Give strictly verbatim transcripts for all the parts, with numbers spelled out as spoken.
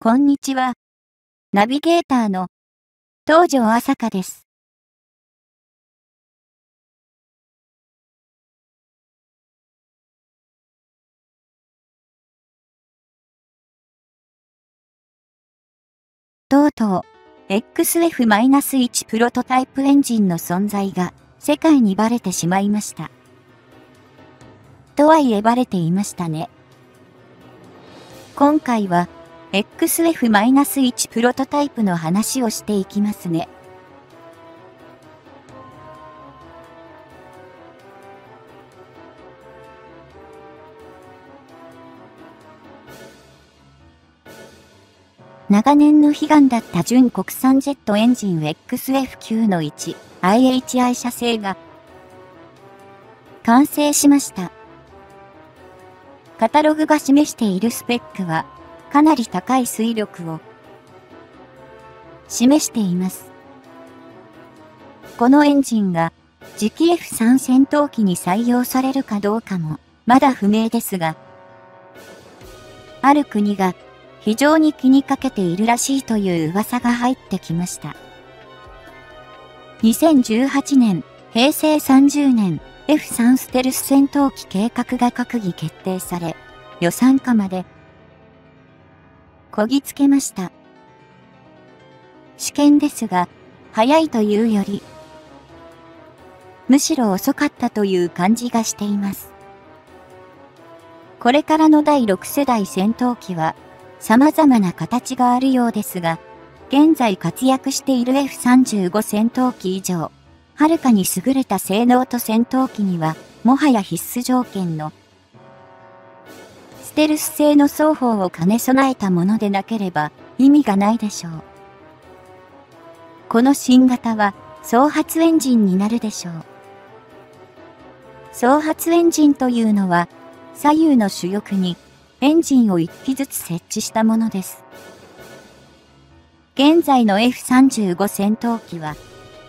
こんにちは。ナビゲーターの東條朝香です。とうとう エックスエフワン プロトタイプエンジンの存在が世界にバレてしまいました。とはいえバレていましたね。今回は エックスエフワン プロトタイプの話をしていきますね。長年の悲願だった純国産ジェットエンジン エックスエフきゅうのいちアイエイチアイ 社製が完成しました。カタログが示しているスペックはかなり高い推力を示しています。このエンジンが次期 エフスリー 戦闘機に採用されるかどうかもまだ不明ですが、ある国が非常に気にかけているらしいという噂が入ってきました。にせんじゅうはちねん、へいせいさんじゅうねん、エフスリー ステルス戦闘機計画が閣議決定され、予算化までこぎつけました。試験ですが、早いというより、むしろ遅かったという感じがしています。これからのだいろくせだい戦闘機は、様々な形があるようですが、現在活躍している エフさんじゅうご 戦闘機以上、はるかに優れた性能と戦闘機には、もはや必須条件の、ステルス性の双方を兼ね備えたものでなければ意味がないでしょう。この新型は、双発エンジンになるでしょう。双発エンジンというのは、左右の主翼に、エンジンをいっきずつ設置したものです。現在の エフさんじゅうご 戦闘機は、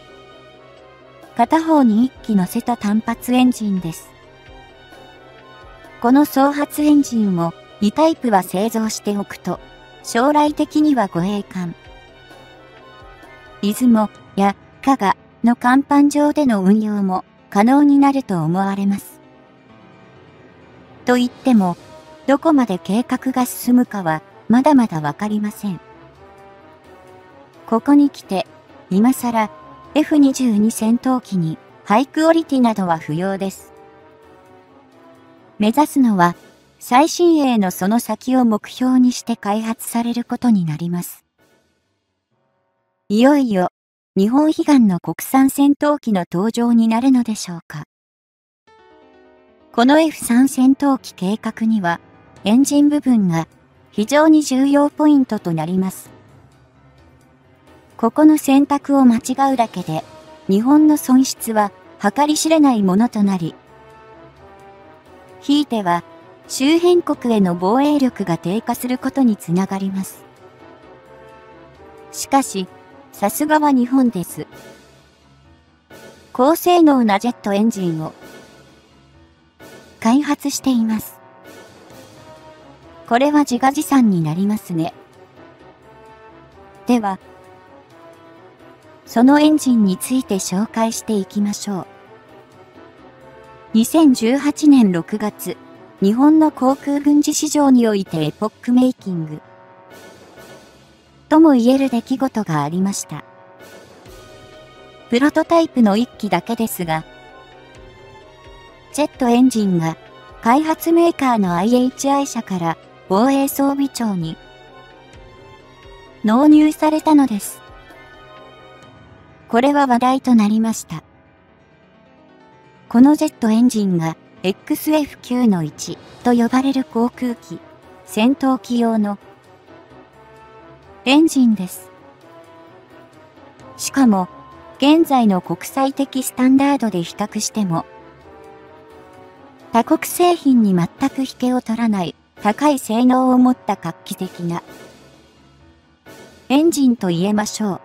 片方にいっき乗せた単発エンジンです。この双発エンジンをにタイプは製造しておくと、将来的には護衛艦、出雲や加賀の甲板上での運用も可能になると思われます。と言っても、どこまで計画が進むかはまだまだわかりません。ここに来て、今更 エフにじゅうに 戦闘機にハイクオリティなどは不要です。目指すのは最新鋭のその先を目標にして開発されることになります。いよいよ日本悲願の国産戦闘機の登場になるのでしょうか。この エフスリー 戦闘機計画には、エンジン部分が非常に重要ポイントとなります。ここの選択を間違うだけで、日本の損失は計り知れないものとなり、ひいては周辺国への防衛力が低下することにつながります。しかし、さすがは日本です。高性能なジェットエンジンを開発しています。これは自画自賛になりますね。では、そのエンジンについて紹介していきましょう。にせんじゅうはちねんろくがつ、日本の航空軍事市場においてエポックメイキングとも言える出来事がありました。プロトタイプのいっきだけですが、ジェットエンジンが開発メーカーの アイエイチアイ 社から防衛装備庁に納入されたのです。これは話題となりました。このジェットエンジンが エックスエフきゅうのいちと呼ばれる航空機、戦闘機用のエンジンです。しかも、現在の国際的スタンダードで比較しても、他国製品に全く引けを取らない高い性能を持った画期的なエンジンと言えましょう。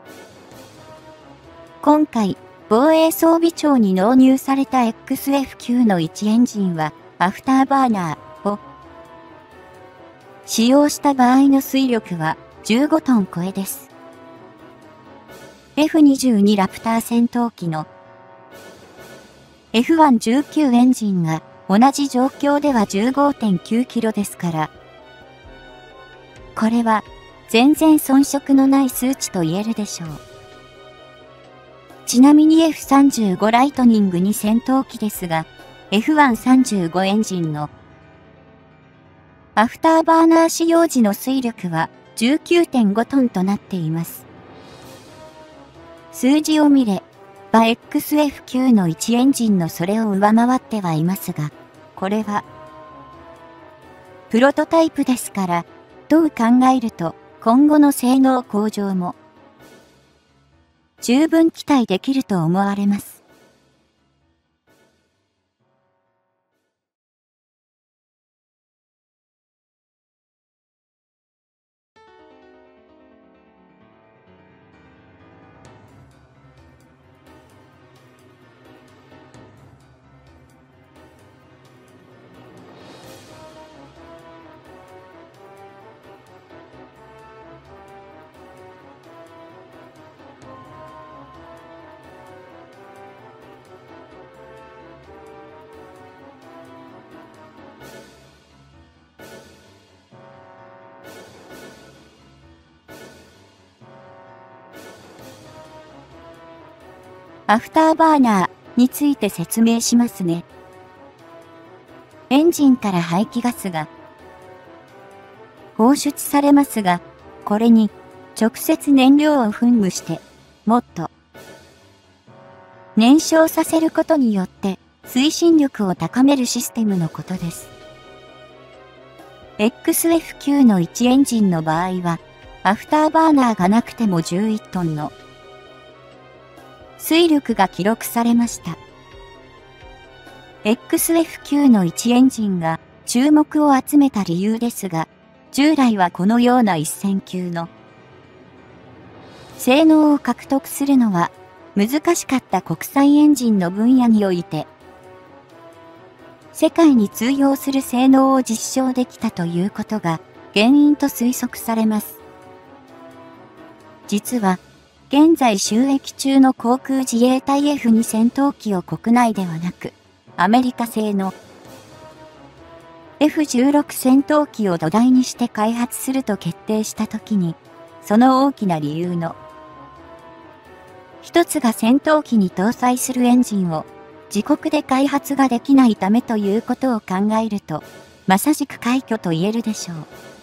今回、防衛装備庁に納入された エックスエフきゅうのいちエンジンは、アフターバーナーを使用した場合の推力はじゅうごトン超えです。エフにじゅうに ラプター戦闘機の エフワンじゅうきゅう エンジンが同じ状況では じゅうごてんきゅうキロですから、これは全然遜色のない数値と言えるでしょう。ちなみに エフさんじゅうご ライトニングに戦闘機ですが、エフワンさんじゅうご エンジンのアフターバーナー使用時の推力は じゅうきゅうてんごトンとなっています。数字を見れば エックスエフきゅう のいちエンジンのそれを上回ってはいますが、これはプロトタイプですから、と考えると今後の性能向上も十分期待できると思われます。アフターバーナーについて説明しますね。エンジンから排気ガスが放出されますが、これに直接燃料を噴霧して、もっと燃焼させることによって推進力を高めるシステムのことです。エックスエフきゅう のいちエンジンの場合は、アフターバーナーがなくてもじゅういちトンの推力が記録されました。エックスエフきゅう のいちエンジンが注目を集めた理由ですが、従来はこのような一線級の性能を獲得するのは難しかった国際エンジンの分野において、世界に通用する性能を実証できたということが原因と推測されます。実は、現在就役中の航空自衛隊 エフに 戦闘機を国内ではなく、アメリカ製の エフじゅうろく 戦闘機を土台にして開発すると決定したときに、その大きな理由の一つが戦闘機に搭載するエンジンを自国で開発ができないためということを考えると、まさしく快挙と言えるでしょう。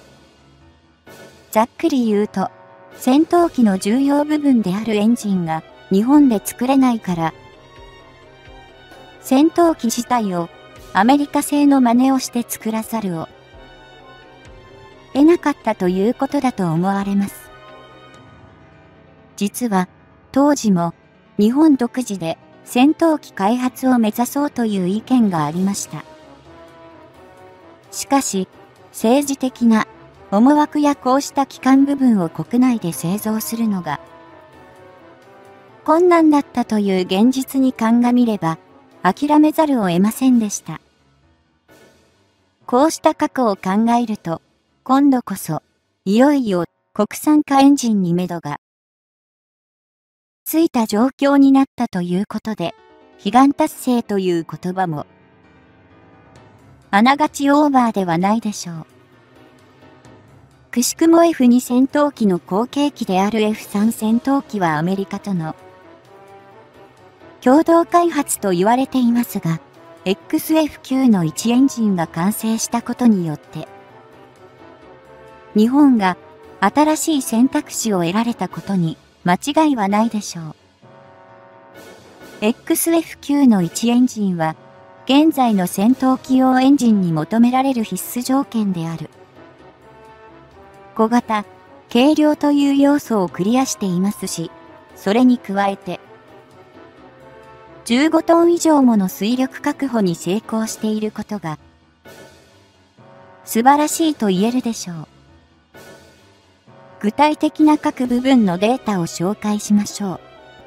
ざっくり言うと、戦闘機の重要部分であるエンジンが日本で作れないから、戦闘機自体をアメリカ製の真似をして作らざるを得なかったということだと思われます。実は当時も日本独自で戦闘機開発を目指そうという意見がありました。しかし政治的な思惑やこうした基幹部分を国内で製造するのが困難だったという現実に鑑みれば諦めざるを得ませんでした。こうした過去を考えると今度こそいよいよ国産化エンジンに目処がついた状況になったということで悲願達成という言葉もあながちオーバーではないでしょう。くしくも エフに 戦闘機の後継機である エフスリー 戦闘機はアメリカとの共同開発と言われていますが、エックスエフきゅう のいちエンジンが完成したことによって、日本が新しい選択肢を得られたことに間違いはないでしょう。エックスエフきゅう のいちエンジンは、現在の戦闘機用エンジンに求められる必須条件である。小型、軽量という要素をクリアしていますし、それに加えて、じゅうごトン以上もの推力確保に成功していることが、素晴らしいと言えるでしょう。具体的な各部分のデータを紹介しましょう。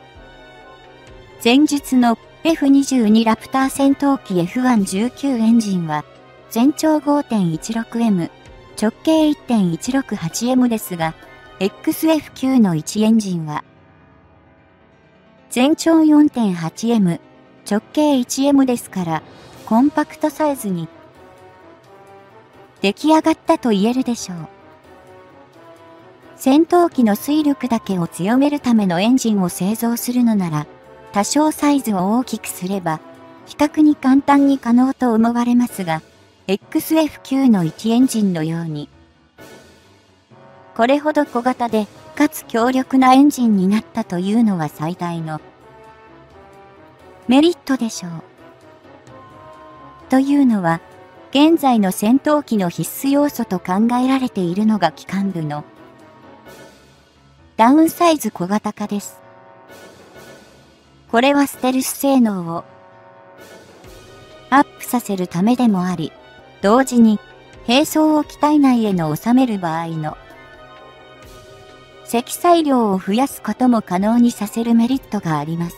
前述の エフにじゅうに ラプター戦闘機 エフワンじゅうきゅう エンジンは、全長 ごてんいちろくエム、直径 いってんいちろくはちエム ですが、 エックスエフきゅう のいちエンジンは、全長 よんてんはちエム、直径 いちエム ですから、コンパクトサイズに出来上がったと言えるでしょう。戦闘機の推力だけを強めるためのエンジンを製造するのなら、多少サイズを大きくすれば、比較に簡単に可能と思われますが、エックスエフきゅう のいちエンジンのように、これほど小型で、かつ強力なエンジンになったというのは最大のメリットでしょう。というのは、現在の戦闘機の必須要素と考えられているのが機関部のダウンサイズ小型化です。これはステルス性能をアップさせるためでもあり、同時に兵装を機体内への収める場合の積載量を増やすことも可能にさせるメリットがあります。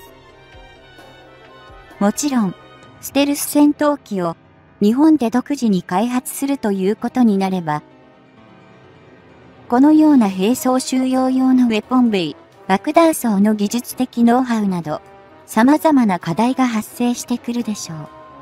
もちろん、ステルス戦闘機を日本で独自に開発するということになれば、このような兵装収容用のウェポン類、爆弾装の技術的ノウハウなど、様々な課題が発生してくるでしょう。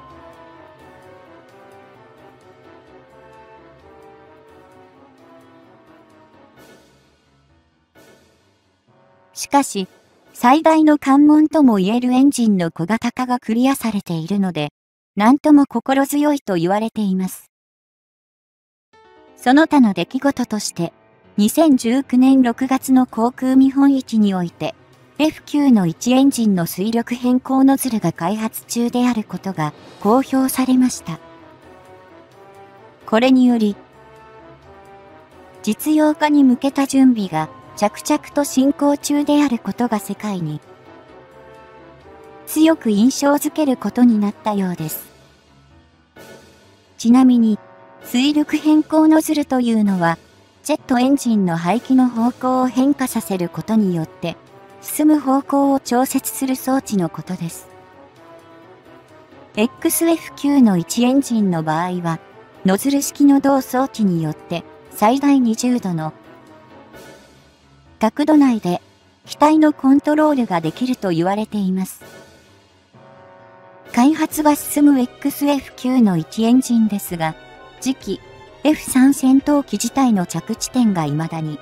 しかし、最大の関門とも言えるエンジンの小型化がクリアされているので、なんとも心強いと言われています。その他の出来事として、にせんじゅうきゅうねんろくがつの航空見本市において、エフきゅう のいちエンジンの推力変更ノズルが開発中であることが公表されました。これにより、実用化に向けた準備が着々と進行中であることが世界に強く印象づけることになったようです。ちなみに、推力変更ノズルというのは、ジェットエンジンの排気の方向を変化させることによって、進む方向を調節する装置のことです。エックスエフきゅう のいちエンジンの場合は、ノズル式の同装置によって最大にじゅうどの角度内で機体のコントロールができると言われています。開発が進む エックスエフきゅう のいちエンジンですが、次期 エフスリー 戦闘機自体の着地点が未だに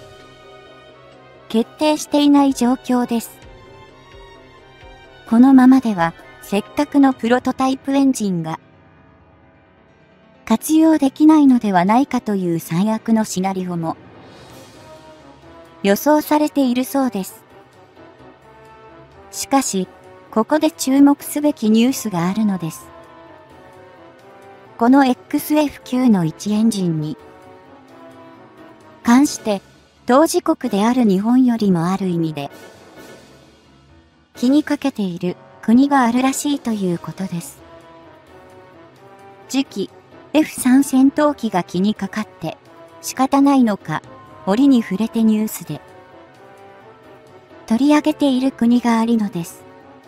決定していない状況です。このままでは、せっかくのプロトタイプエンジンが活用できないのではないかという最悪のシナリオも予想されているそうです。しかし、ここで注目すべきニュースがあるのです。この エックスエフきゅう のいちエンジンに関して、当事国である日本よりもある意味で気にかけている国があるらしいということです。次期 エフスリー 戦闘機が気にかかって仕方ないのか、折に触れてニュースで取り上げている国があるのです。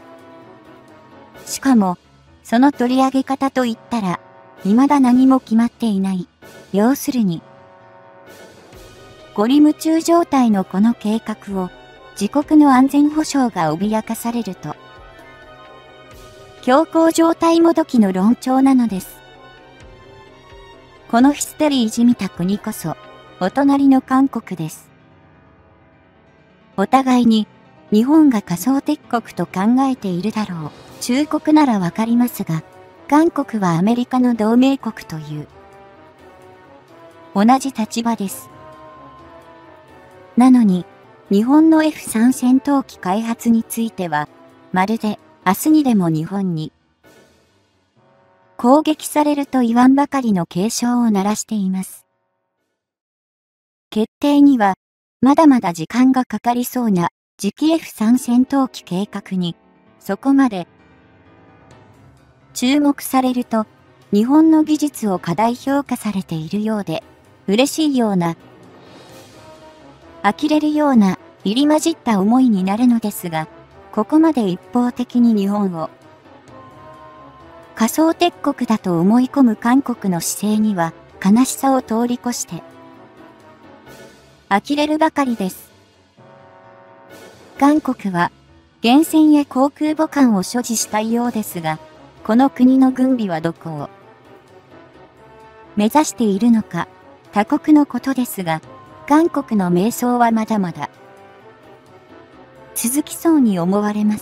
しかも、その取り上げ方といったら、未だ何も決まっていない。要するに、ゴリ夢中状態のこの計画を、自国の安全保障が脅かされると、強行状態もどきの論調なのです。このヒステリーじみた国こそ、お隣の韓国です。お互いに、日本が仮想敵国と考えているだろう。中国ならわかりますが、韓国はアメリカの同盟国という、同じ立場です。なのに、日本の エフスリー 戦闘機開発については、まるで明日にでも日本に攻撃されると言わんばかりの警鐘を鳴らしています。決定には、まだまだ時間がかかりそうな次期 エフスリー 戦闘機計画に、そこまで注目されると、日本の技術を過大評価されているようで、嬉しいような、呆れるような、入り混じった思いになるのですが、ここまで一方的に日本を仮想敵国だと思い込む韓国の姿勢には、悲しさを通り越して、 呆れるばかりです。韓国は、原潜や航空母艦を所持したいようですが、この国の軍備はどこを目指しているのか、他国のことですが、韓国の迷走はまだまだ続きそうに思われます。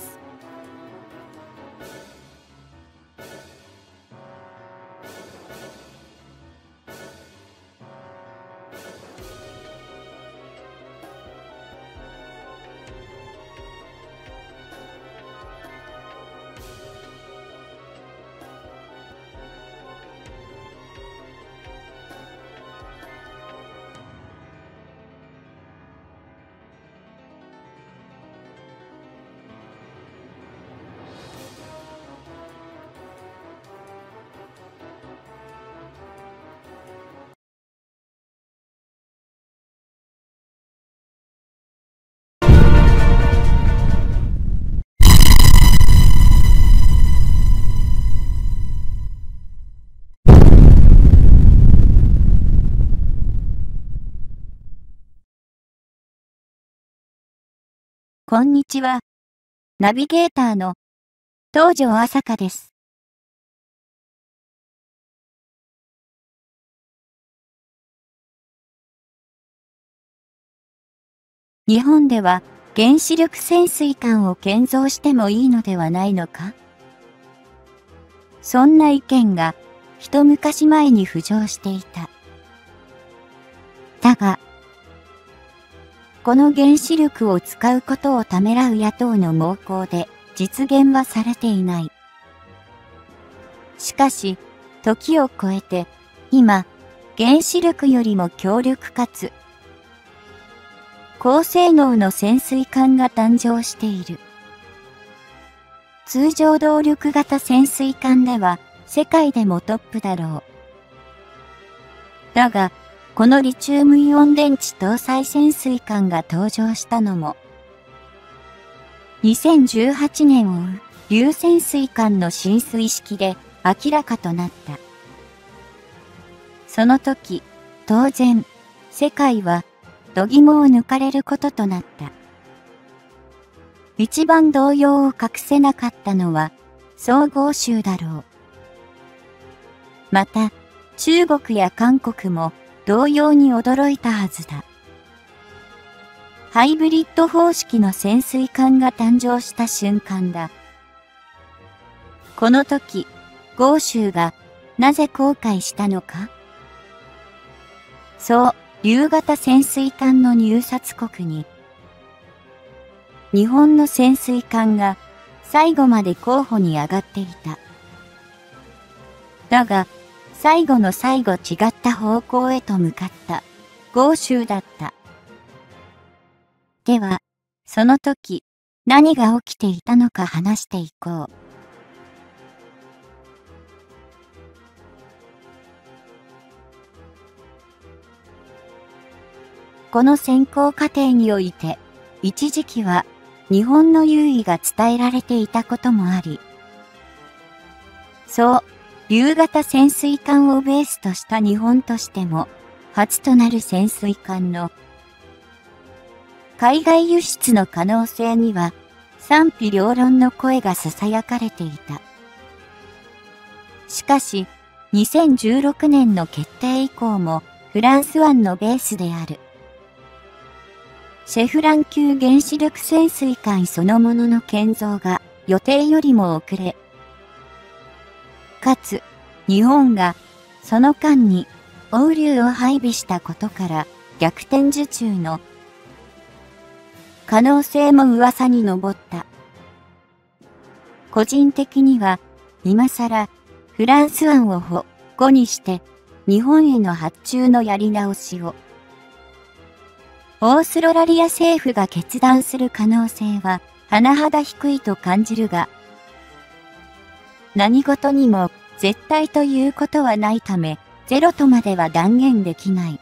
こんにちは。ナビゲーターの東條朝香です。日本では原子力潜水艦を建造してもいいのではないのか？そんな意見が一昔前に浮上していた。だが、この原子力を使うことをためらう野党の猛攻で実現はされていない。しかし、時を超えて、今、原子力よりも強力かつ、高性能の潜水艦が誕生している。通常動力型潜水艦では世界でもトップだろう。だが、このリチウムイオン電池搭載潜水艦が登場したのも、にせんじゅうはちねんを追う硫潜水艦の進水式で明らかとなった。その時、当然、世界は度肝を抜かれることとなった。一番動揺を隠せなかったのは、総合州だろう。また、中国や韓国も同様に驚いたはずだ。ハイブリッド方式の潜水艦が誕生した瞬間だ。この時、豪州がなぜ後悔したのか？そう、竜型潜水艦の入札国に、日本の潜水艦が最後まで候補に上がっていた。だが、最後の最後違った方向へと向かった豪州だった。では、その時、何が起きていたのか話していこう。この選考過程において、一時期は日本の優位が伝えられていたこともあり、そう、竜型潜水艦をベースとした日本としても、初となる潜水艦の海外輸出の可能性には賛否両論の声が囁かれていた。しかし、にせんじゅうろくねんの決定以降もフランス湾のベースであるシェフラン級原子力潜水艦そのものの建造が予定よりも遅れ、かつ日本がその間に欧流を配備したことから逆転受注の可能性も噂に上った。個人的には今更フランス湾を保護にして日本への発注のやり直しをオーストラリア政府が決断する可能性は甚だ低いと感じるが、何事にも絶対ということはないため、ゼロとまでは断言できない。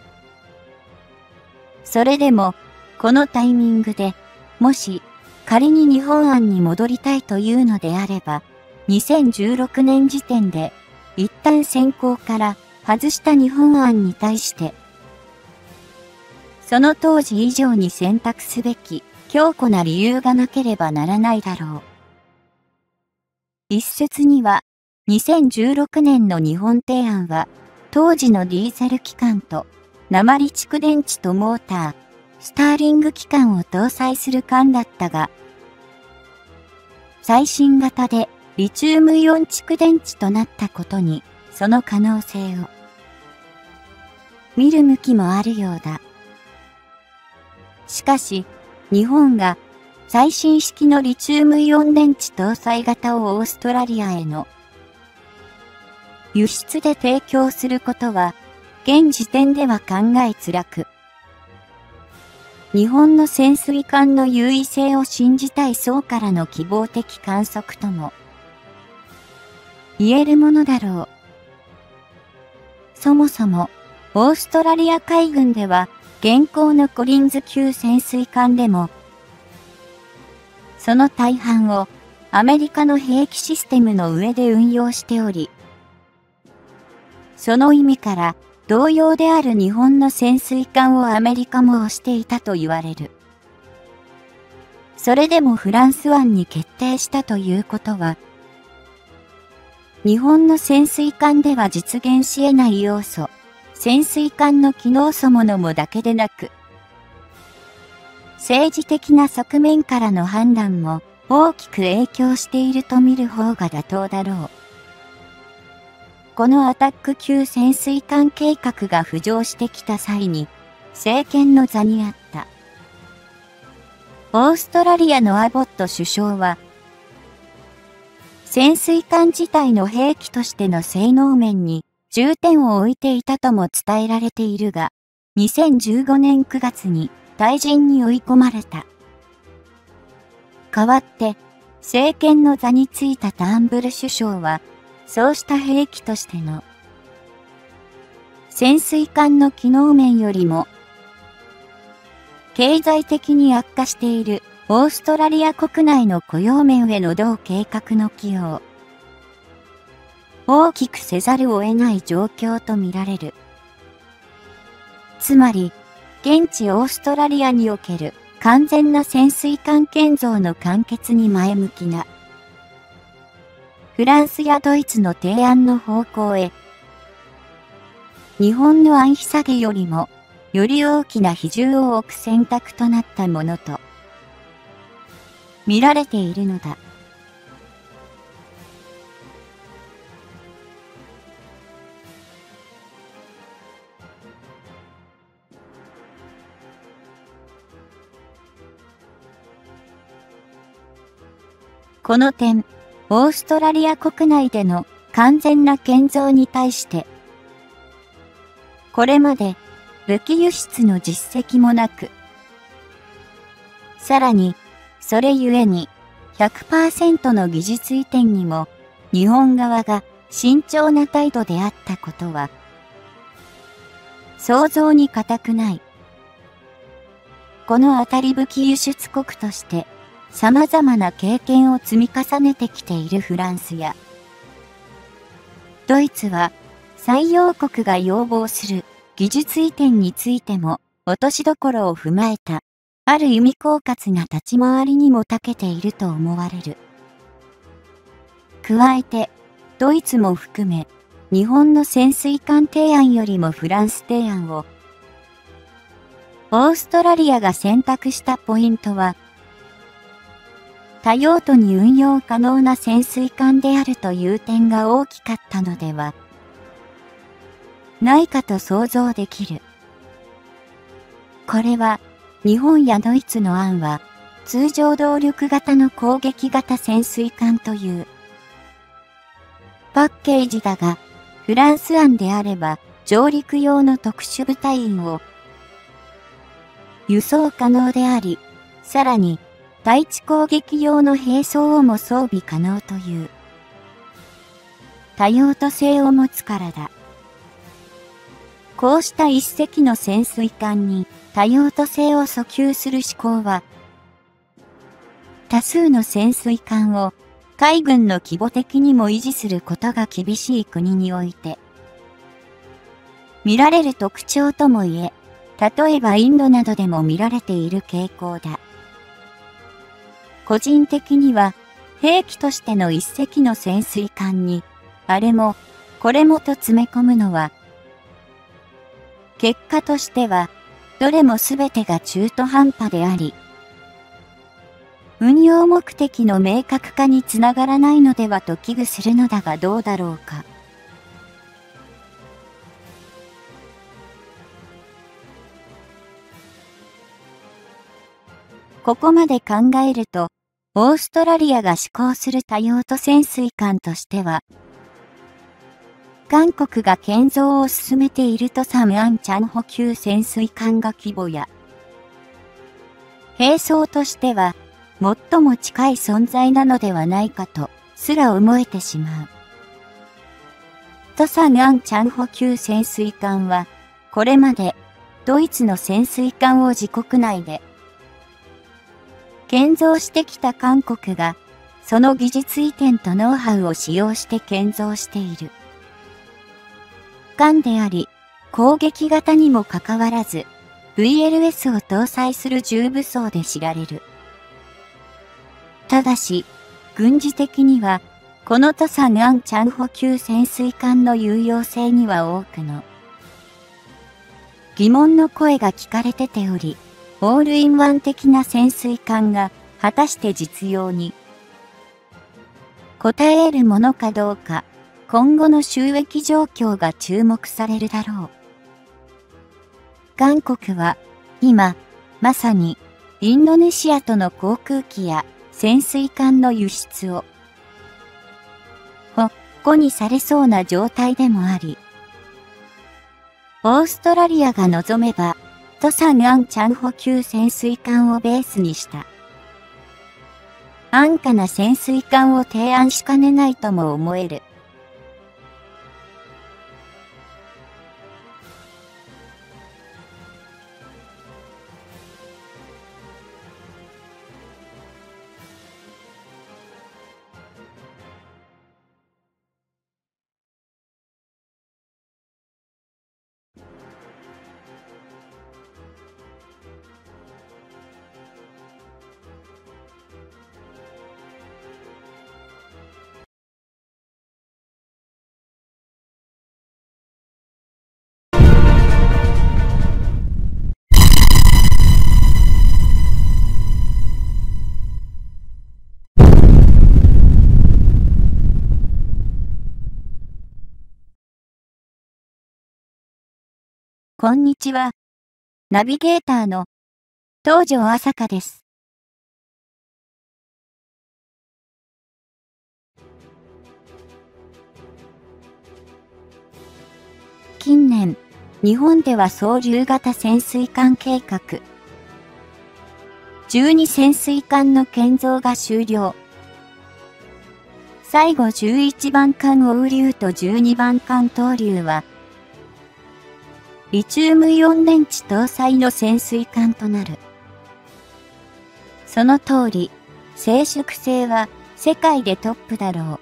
それでも、このタイミングで、もし仮に日本案に戻りたいというのであれば、にせんじゅうろくねん時点で、一旦選考から外した日本案に対して、 その当時以上に選択すべき強固な理由がなければならないだろう。一説には、にせんじゅうろくねんの日本提案は、当時のディーゼル機関と鉛蓄電池とモーター、スターリング機関を搭載する艦だったが、最新型でリチウムイオン蓄電池となったことに、その可能性を見る向きもあるようだ。しかし、日本が最新式のリチウムイオン電池搭載型をオーストラリアへの輸出で提供することは、現時点では考えづらく、日本の潜水艦の優位性を信じたい層からの希望的観測とも言えるものだろう。そもそも、オーストラリア海軍では、現行のコリンズ級潜水艦でも、その大半をアメリカの兵器システムの上で運用しており、その意味から同様である日本の潜水艦をアメリカも推していたと言われる。それでもフランス湾に決定したということは、日本の潜水艦では実現し得ない要素、潜水艦の機能そのものだけでなく、政治的な側面からの判断も大きく影響していると見る方が妥当だろう。このアタック級潜水艦計画が浮上してきた際に、政権の座にあった。オーストラリアのアボット首相は、潜水艦自体の兵器としての性能面に重点を置いていたとも伝えられているが、にせんじゅうごねんくがつに退陣に追い込まれた。代わって、政権の座についたターンブル首相は、そうした兵器としての潜水艦の機能面よりも、経済的に悪化しているオーストラリア国内の雇用面への同計画の寄与を大きくせざるを得ない状況とみられる。つまり、現地オーストラリアにおける完全な潜水艦建造の完結に前向きなフランスやドイツの提案の方向へ、日本の安否下げよりも、より大きな比重を置く選択となったものと、見られているのだ。この点、オーストラリア国内での完全な建造に対して、これまで武器輸出の実績もなく、さらに、それゆえに ひゃくパーセント の技術移転にも日本側が慎重な態度であったことは、想像に難くない。このあたり武器輸出国として、様々な経験を積み重ねてきているフランスや、ドイツは、採用国が要望する技術移転についても、落としどころを踏まえた、ある意味狡猾な立ち回りにも長けていると思われる。加えて、ドイツも含め、日本の潜水艦提案よりもフランス提案を、オーストラリアが選択したポイントは、多用途に運用可能な潜水艦であるという点が大きかったのではないかと想像できる。これは日本やドイツの案は通常動力型の攻撃型潜水艦というパッケージだが、フランス案であれば上陸用の特殊部隊員を輸送可能であり、さらに対地攻撃用の兵装をも装備可能という多用途性を持つからだ。こうした一隻の潜水艦に多用途性を訴求する思考は、多数の潜水艦を海軍の規模的にも維持することが厳しい国において見られる特徴とも言え、 例えばインドなどでも見られている傾向だ。個人的には、兵器としての一隻の潜水艦に、あれも、これもと詰め込むのは、結果としては、どれもすべてが中途半端であり、運用目的の明確化につながらないのではと危惧するのだがどうだろうか。ここまで考えると、オーストラリアが施行する多用途潜水艦としては、韓国が建造を進めているトサムアンチャン補給潜水艦が規模や、兵装としては、最も近い存在なのではないかと、すら思えてしまう。トサムアンチャン補給潜水艦は、これまで、ドイツの潜水艦を自国内で、建造してきた韓国が、その技術移転とノウハウを使用して建造している。艦であり、攻撃型にもかかわらず、ブイエルエス を搭載する重武装で知られる。ただし、軍事的には、このトサヌアンチャン補給潜水艦の有用性には多くの疑問の声が聞かれてており、オールインワン的な潜水艦が果たして実用に応えるものかどうか、今後の収益状況が注目されるだろう。韓国は今、まさにインドネシアとの航空機や潜水艦の輸出をほっこにされそうな状態でもあり、オーストラリアが望めば、トサヌアンチャン補給潜水艦をベースにした安価な潜水艦を提案しかねないとも思える。こんにちは。ナビゲーターの東條朝香です。近年、日本では総流型潜水艦計画、じゅうに潜水艦の建造が終了。最後じゅういちばん艦黄龍とじゅうにばん艦東龍は、リチウムイオン電池搭載の潜水艦となる。その通り、静粛性は世界でトップだろう。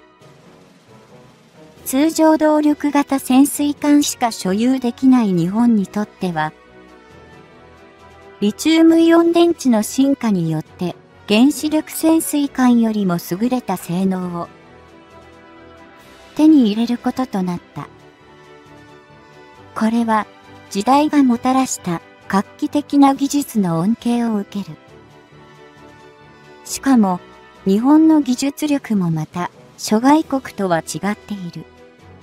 通常動力型潜水艦しか所有できない日本にとっては、リチウムイオン電池の進化によって原子力潜水艦よりも優れた性能を手に入れることとなった。これは、時代がもたらした画期的な技術の恩恵を受ける。しかも、日本の技術力もまた諸外国とは違っている。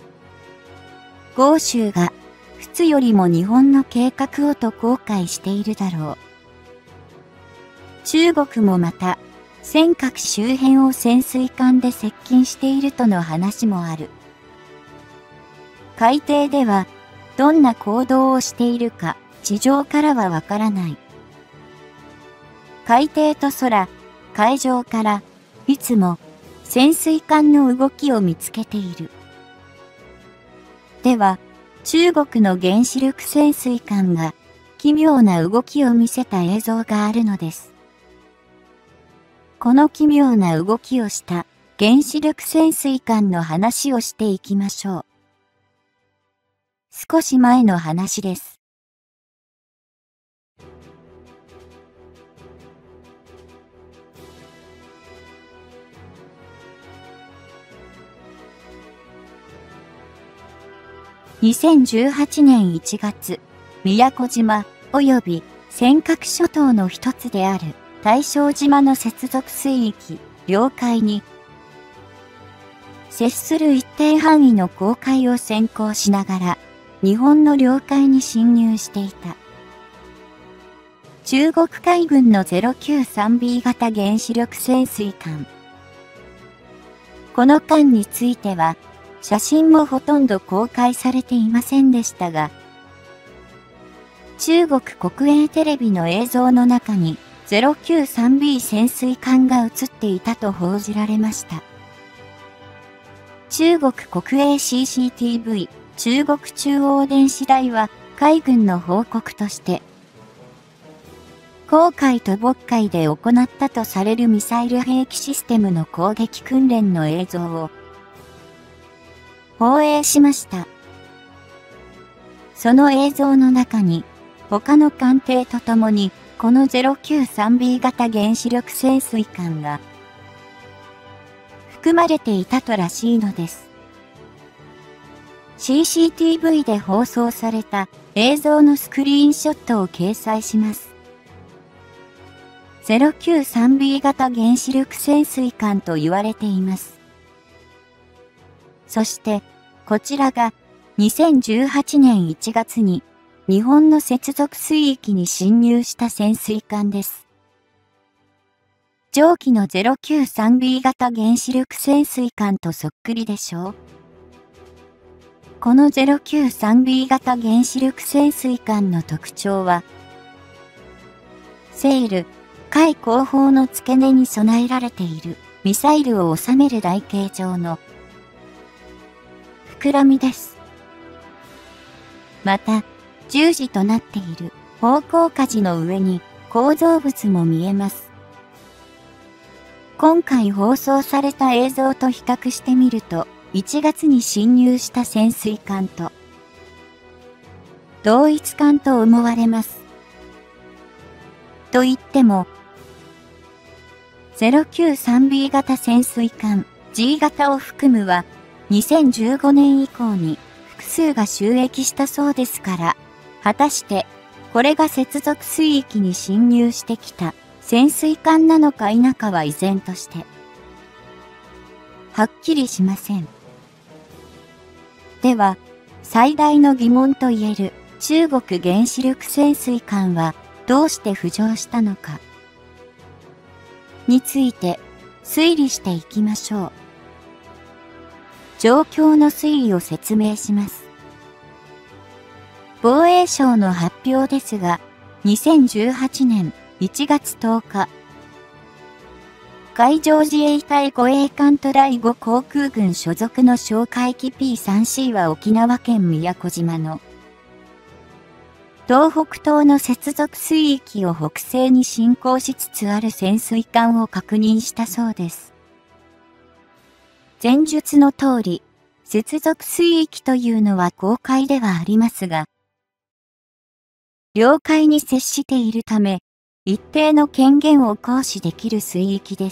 豪州が仏よりも日本の計画をと後悔しているだろう。中国もまた尖閣周辺を潜水艦で接近しているとの話もある。海底ではどんな行動をしているか地上からはわからない。海底と空、海上からいつも潜水艦の動きを見つけている。では、中国の原子力潜水艦が奇妙な動きを見せた映像があるのです。この奇妙な動きをした原子力潜水艦の話をしていきましょう。少し前の話です。 にせんじゅうはちねんいちがつ、宮古島及び尖閣諸島の一つである大正島の接続水域、領海に接する一定範囲の公海を先行しながら、日本の領海に侵入していた。中国海軍の ゼロきゅうさんビー 型原子力潜水艦。この艦については、写真もほとんど公開されていませんでしたが、中国国営テレビの映像の中に ゼロきゅうさんビー 潜水艦が映っていたと報じられました。中国国営 シーシーティーブイ 中国中央電子台は海軍の報告として、黄海と渤海で行ったとされるミサイル兵器システムの攻撃訓練の映像を放映しました。その映像の中に他の艦艇とともにこの ゼロきゅうさんビー 型原子力潜水艦が含まれていたとらしいのです。シーシーティーブイ で放送された映像のスクリーンショットを掲載します。ゼロきゅうさんビー 型原子力潜水艦と言われています。そして、こちらがにせんじゅうはちねんいちがつに日本の接続水域に侵入した潜水艦です。上記の ゼロきゅうさんビー 型原子力潜水艦とそっくりでしょう。この ゼロきゅうさんビー 型原子力潜水艦の特徴は、セール、海後方の付け根に備えられているミサイルを収める台形状の膨らみです。また、十字となっている方向舵の上に構造物も見えます。今回放送された映像と比較してみると、いちがつに侵入した潜水艦と同一艦と思われます。と言っても、ゼロきゅうさんビー 型潜水艦 G 型を含むはにせんじゅうごねん以降に複数が就役したそうですから、果たしてこれが接続水域に侵入してきた潜水艦なのか否かは依然としてはっきりしません。では、最大の疑問と言える中国原子力潜水艦はどうして浮上したのかについて推理していきましょう。状況の推移を説明します。防衛省の発表ですが、にせんじゅうはちねんいちがつとおか、海上自衛隊護衛艦とだいご航空軍所属の哨戒機 ピースリーシー は沖縄県宮古島の東北東の接続水域を北西に進行しつつある潜水艦を確認したそうです。前述の通り、接続水域というのは公海ではありますが、領海に接しているため、一定の権限を行使できる水域です。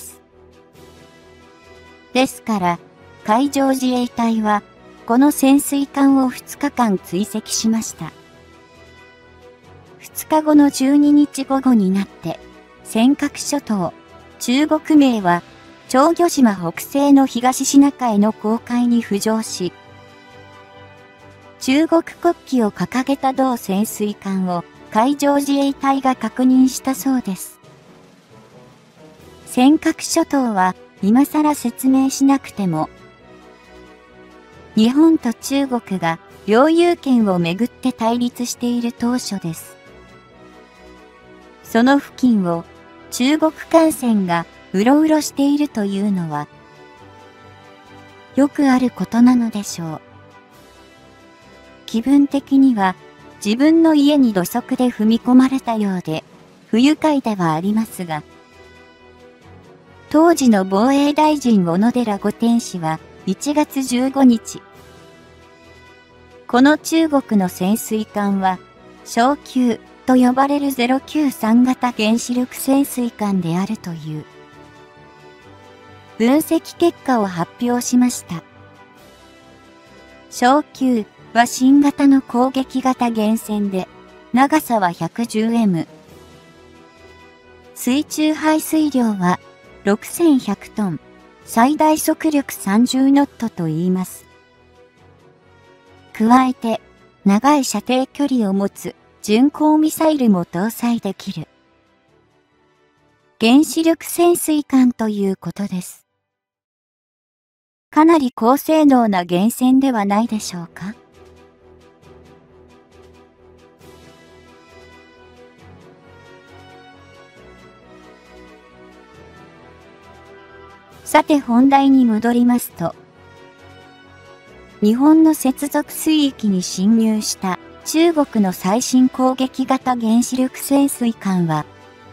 ですから、海上自衛隊は、この潜水艦をふつかかん追跡しました。ふつかごのじゅうににち午後になって、尖閣諸島、中国名は、長魚島北西の東シナ海の公海に浮上し、中国国旗を掲げた同潜水艦を海上自衛隊が確認したそうです。尖閣諸島は今更説明しなくても、日本と中国が領有権をめぐって対立している当初です。その付近を中国艦船がうろうろしているというのは、よくあることなのでしょう。気分的には自分の家に土足で踏み込まれたようで不愉快ではありますが、当時の防衛大臣小野寺御殿氏はいちがつじゅうごにち、この中国の潜水艦は小級と呼ばれるゼロきゅうさん型原子力潜水艦であるという分析結果を発表しました。小級は新型の攻撃型原潜で、長さは ひゃくじゅうメートル。水中排水量はろくせんひゃくトン、最大速力さんじゅうノットと言います。加えて、長い射程距離を持つ巡航ミサイルも搭載できる。原子力潜水艦ということです。かなり高性能な原潜ではないでしょうか。さて本題に戻りますと、日本の接続水域に侵入した中国の最新攻撃型原子力潜水艦は、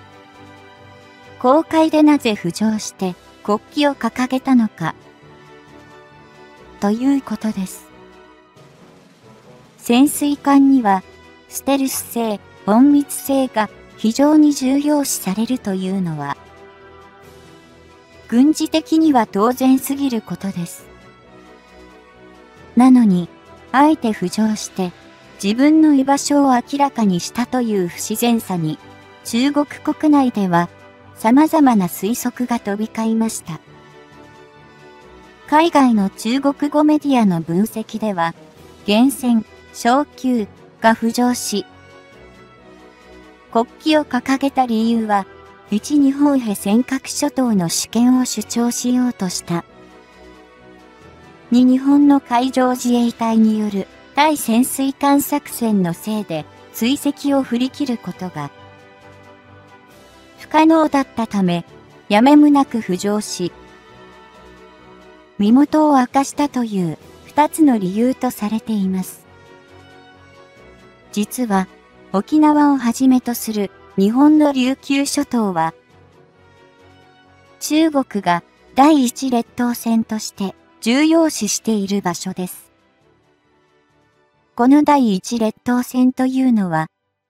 公海でなぜ浮上して国旗を掲げたのか、ということです。潜水艦には、ステルス性、隠密性が非常に重要視されるというのは、軍事的には当然すぎることです。なのに、あえて浮上して自分の居場所を明らかにしたという不自然さに、中国国内では様々な推測が飛び交いました。海外の中国語メディアの分析では、原潜、小級が浮上し、国旗を掲げた理由は、一日本へ尖閣諸島の主権を主張しようとした。に日本の海上自衛隊による対潜水艦作戦のせいで追跡を振り切ることが不可能だったため、やめむなく浮上し、身元を明かしたという二つの理由とされています。実は沖縄をはじめとする日本の琉球諸島は、中国が第一列島線として重要視している場所です。この第一列島線というのは、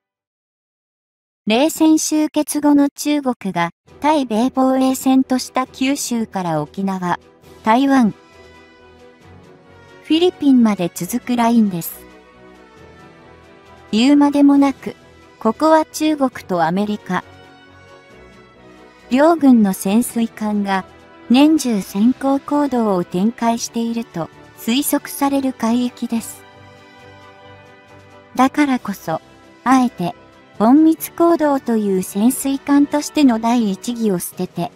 冷戦終結後の中国が対米防衛線とした九州から沖縄、台湾、フィリピンまで続くラインです。言うまでもなく、ここは中国とアメリカ、両軍の潜水艦が年中先行行動を展開していると推測される海域です。だからこそ、あえて、隠密行動という潜水艦としての第一義を捨てて、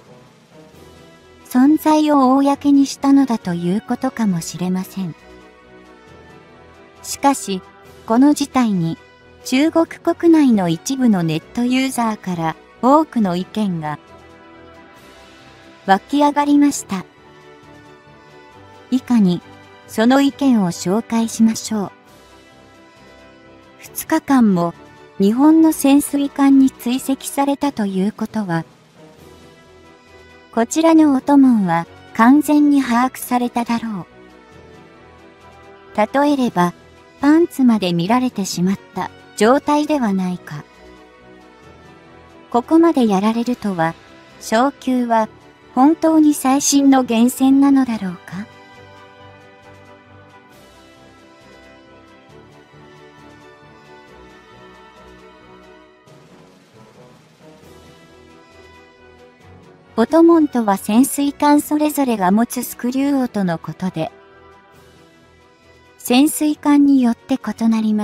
存在を公にしたのだということかもしれません。しかし、この事態に、中国国内の一部のネットユーザーから多くの意見が湧き上がりました。以下にその意見を紹介しましょう。二日間も日本の潜水艦に追跡されたということは、こちらのお供は完全に把握されただろう。例えれば、パンツまで見られてしまった状態ではないか。ここまでやられるとは、小級は本当に最新の原潜なのだろうか。ボトモンとは潜水艦それぞれが持つスクリュー音のことで、潜水艦によって異なります。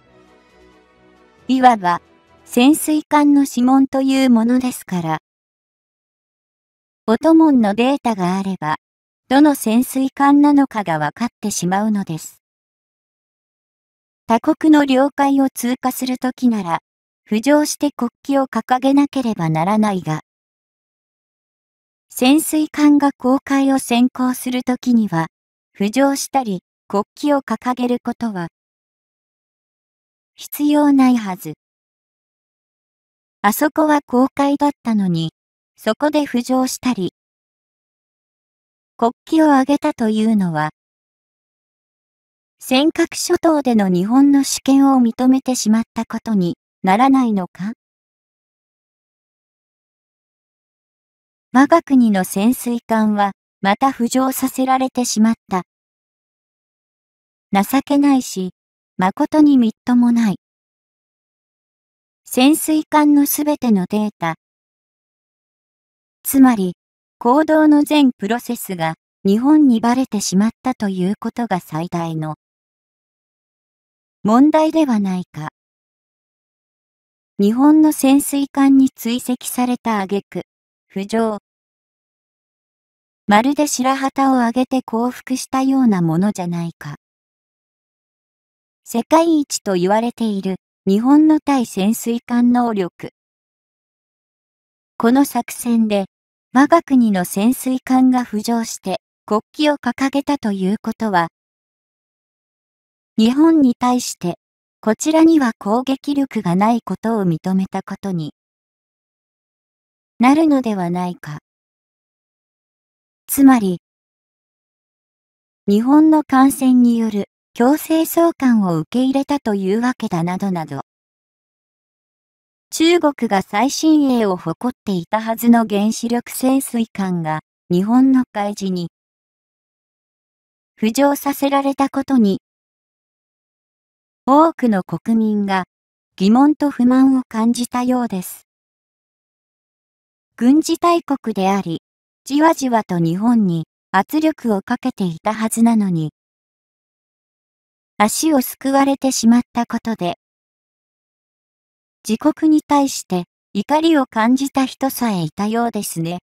いわば、潜水艦の指紋というものですから、ボトモンのデータがあれば、どの潜水艦なのかが分かってしまうのです。他国の領海を通過するときなら、浮上して国旗を掲げなければならないが、潜水艦が公海を先行するときには、浮上したり国旗を掲げることは必要ないはず。あそこは公海だったのに、そこで浮上したり、国旗を上げたというのは、尖閣諸島での日本の主権を認めてしまったことにならないのか？我が国の潜水艦はまた浮上させられてしまった。 情けないし、誠にみっともない。潜水艦のすべてのデータ、つまり、行動の全プロセスが日本にバレてしまったということが最大の問題ではないか。日本の潜水艦に追跡された挙句、浮上。まるで白旗を上げて降伏したようなものじゃないか。世界一と言われている日本の対潜水艦能力。この作戦で我が国の潜水艦が浮上して国旗を掲げたということは、日本に対してこちらには攻撃力がないことを認めたことになるのではないか。つまり、日本の艦船による強制送還を受け入れたというわけだなどなど。中国が最新鋭を誇っていたはずの原子力潜水艦が日本の海事に浮上させられたことに多くの国民が疑問と不満を感じたようです。軍事大国であり、じわじわと日本に圧力をかけていたはずなのに、足をすくわれてしまったことで、自国に対して怒りを感じた人さえいたようですね。